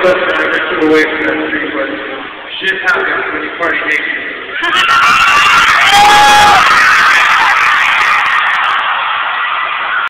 listen, I got you away from that tree, but shit happens when you party naked.